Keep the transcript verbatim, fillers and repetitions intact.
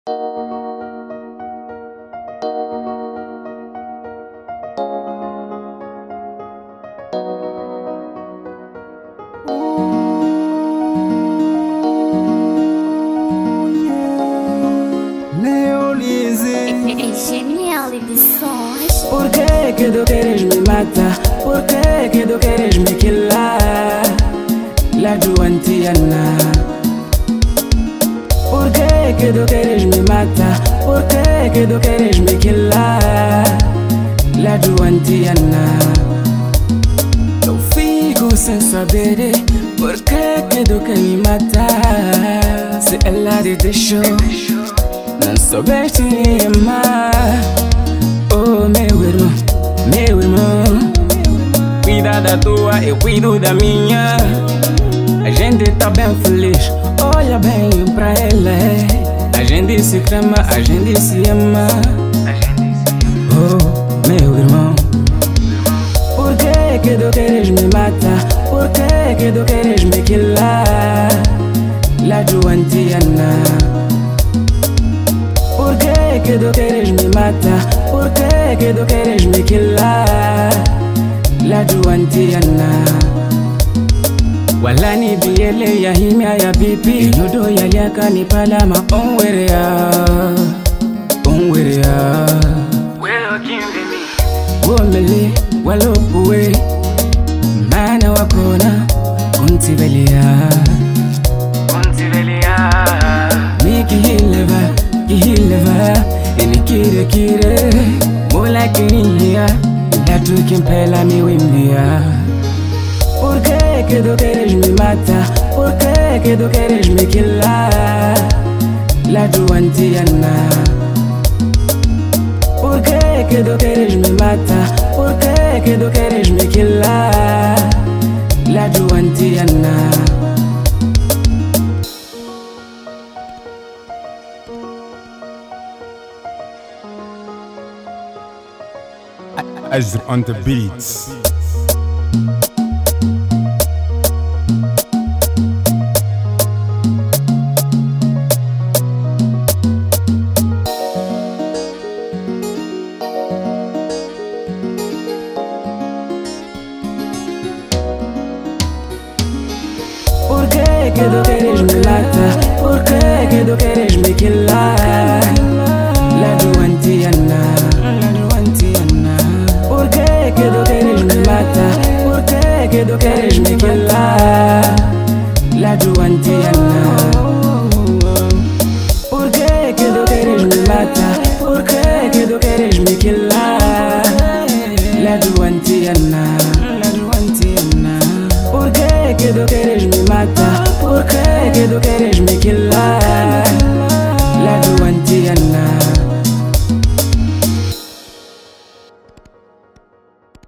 Por que que tu queres me matar? Por que que tu queres me killar? La duantiana. Por que que tu queres me matar? Por que que tu queres me killar? La duantiana. Eu fico sem saber por que que tu quer me matar. Se ela te deixou, não soubeste me amar. Oh, meu irmão, meu irmão, cuida da tua, eu cuido da minha. A gente tá bem feliz, olha bem pra ela. A gente se ama, a gente se ama. Oh, meu irmão, por que que tu queres me matar? Por que que tu queres me killar? La duantiana. Por que que tu queres me matar? Por que que tu queres me killar? La duantiana. Walani biele ya himya ya bibi Yodo ya liaka ni palama onwere ya Onwere ya Welo kimbe mi Womele walopuwe Mana wakona Kuntivelia Kuntivelia Miki hileva Kihileva Ini kire kire Mola kiringia Ila tukimpela miwimbia. Por que que tu queres me matar? Por que que tu queres me killar? La duantiana. Por que que tu queres me matar? Por que que tu queres me killar? La duantiana. Azr on the beats. Por que que tu queres me matar? Por que que tu queres me killar? La duantiana. Por que que tu queres me matar? Por que que tu queres me killar? La duantiana. Por que que tu queres me matar? Por que que tu queres me killar? La duantiana. Por que que tu queres me matar? Por que que tu queres me killar? La duantiana.